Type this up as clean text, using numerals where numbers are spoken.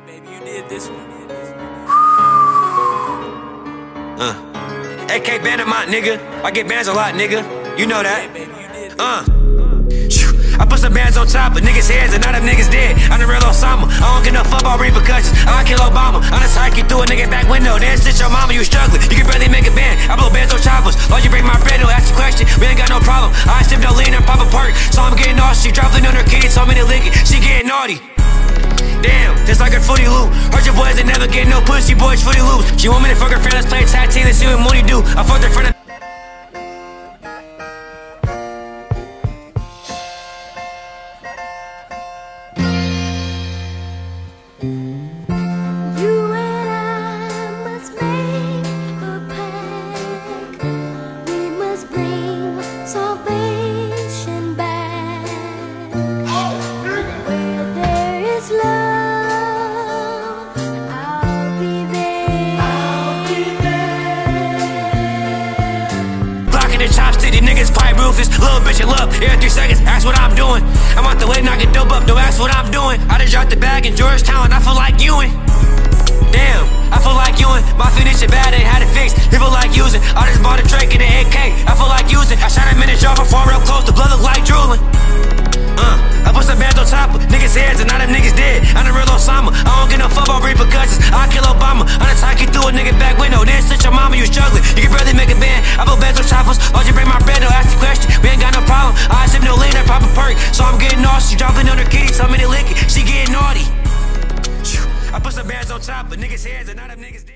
baby, you did this one. AK Bandamont, nigga. I get bands a lot, nigga. You know that. Baby, you did this. I put some bands on top of niggas' heads and now them niggas dead. I'm the real Osama. I don't get no fuck about repercussions. I kill Obama. I'm the type you through a nigga back window. Then stitch your mama, you struggling. You can barely make a band. I blow bands on choppers. Why'd you bring my bread? Don't ask the question. We ain't got no problem. I sip no lean and pop a perk. So I'm getting naughty. She dropping on her kids, told me to lick it. She getting naughty. Damn, just like her footy loop. Heard your boys that never get no pussy, boys footy loose. She want me to fuck her friend, let's play tag team and see what Mooney do. I fucked her friend. Chopstick, niggas pipe ruthless, little bitch in love. Every 3 seconds, ask what I'm doing. I'm out the way, knocking dope up, don't ask what I'm doing. I just dropped the bag in Georgetown, I feel like Ewing. Damn, I feel like Ewing. My finish is bad, ain't had it fixed. He feel like using. I just bought a Drake and an AK, I feel like using. I shot him in the jaw before real close, the blood look like drooling. I put some bands on top of niggas' heads and now them niggas dead. I'm the real Osama. I don't get no fuck about repercussions. I kill Obama. I'm the type you through a nigga back window. Then sit your mama, you struggling. You can barely make a band. I put bands on choppers. Why'd you bring my bread? Don't ask the question. We ain't got no problem. I sip no lean and pop a perk. So I'm getting naughty. She dropping on her kitty, tell me to lick it. She getting naughty. I put some bands on top of niggas' heads and now them niggas dead.